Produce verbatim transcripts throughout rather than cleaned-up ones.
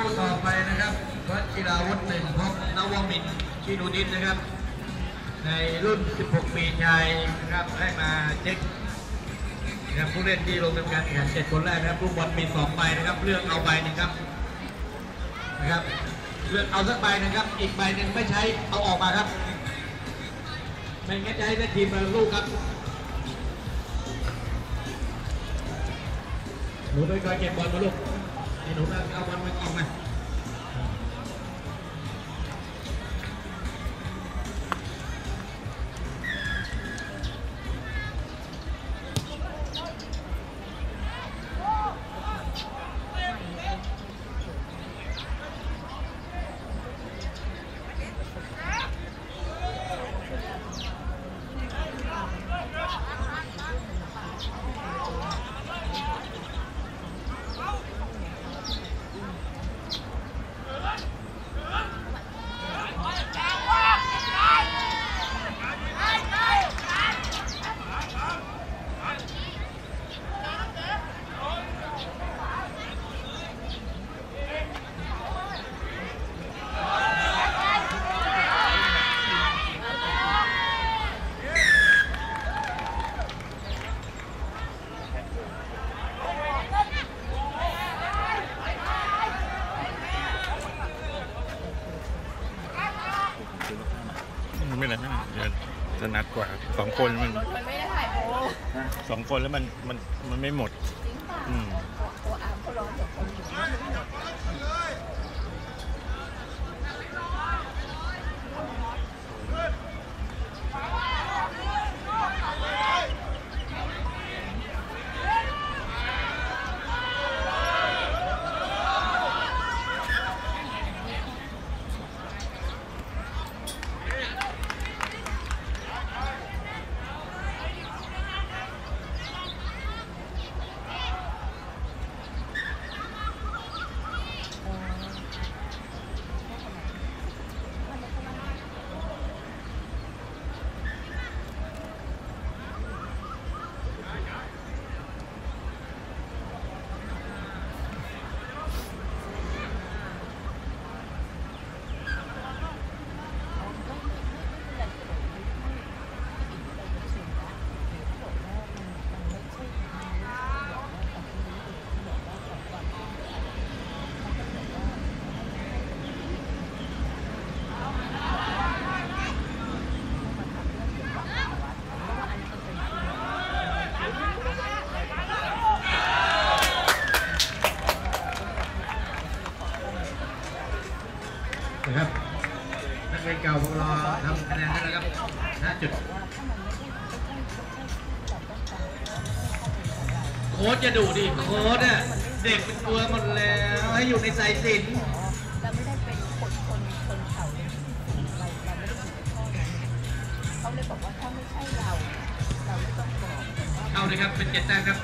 ต่อไปนะครับวัดกีฬาวุฒิหนึ่งพบนวมินทร์ชินูนิตนะครับในรุ่นสิบหกปีชายนะครับให้มาเช็คนะครับผู้เล่นที่ลงทำการแข่งขันเจ็ดคนแรกนะครับลูกบอลมีสองใบนะครับเลือกเอาใบหนึ่งครับนะครับเลือกเอาสักใบนะครับอีกใบหนึ่งไม่ใช้เอาออกมาครับไม่งั้นจะให้ได้ทีมละลูกครับหนูโดยคอยเก็บบอลมาลูกให้หนูเอาบอลมายิงมาไม่ได้จะนัดกว่าสองคนมันมันไม่ได้ถ่ายโอ้สองคนแล้วมันมันมันไม่หมดอืมตัวอาร์มเขาร้องสองคนอยู่นะครับนักเรียนเก่าของเราทำคะแนนได้แล้วครับห้าจุดโค้ชจะดูดิโค้ชอ่ะเด็กเป็นตัวหมดแล้วให้อยู่ในสายสิญจน์เราไม่ได้เป็นคนคนคนเขาเราเราไม่ได้อยู่ในข้อนั้นเขาเลยบอกว่าถ้าไม่ใช่เราเราไม่ต้องบอกเอาเลยครับเป็นเจ็ดแต้มครับ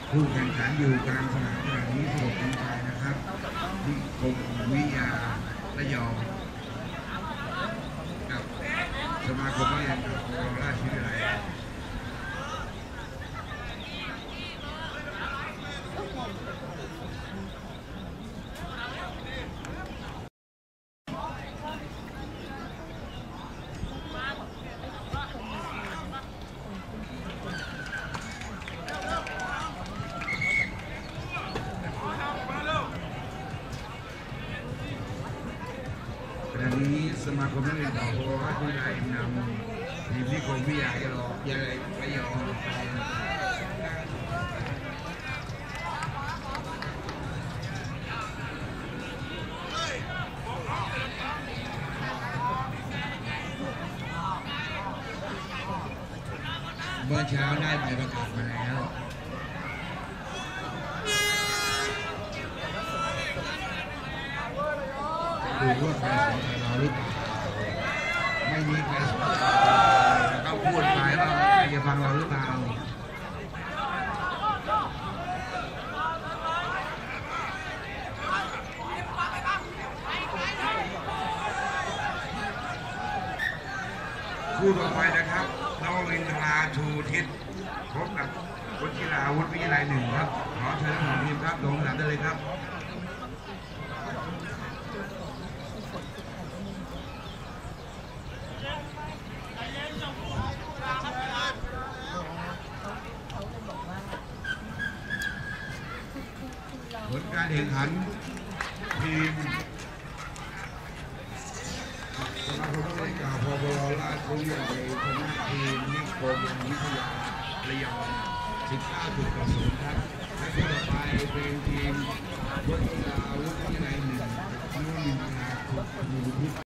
ผู้แข่งขันอยู่กลางสนามขณะนี้สรุปกันไปนะครับที่กรมวิทยาระยองกับสมาคมนักเรียนของราชวิทยาลัยขณะนี้สมาคมนักเรียนของราชวิทยาลัยนำทีมที่กรมวิทยาระยองระยองเมื่อเช้าได้ใบประกาศมาแล้วดูว่าใครสนใจเราหรือเปล่าไม่มีใครสนใจเขาพูดไปว่าใครจะฟังเราหรือเปล่าคู่ต่อไปนะครับนวินทราชูทิศพบกับวชิราวุฒิวิทยาลัยหนึ่งครับขอเชิญทั้งสองทีมครับลงสนามได้เลยครับผลการแข่งขันทีมสมาคมนักเรียนกาพบราชวิทยาลัยชนะทีมนิคมวิทยาระยองสิบเก้าจุดต่อศูนย์ครับและคู่ต่อไปเป็นทีมวชิราวุฒิวิทยาลัยหนึ่งนวมินทราคุณ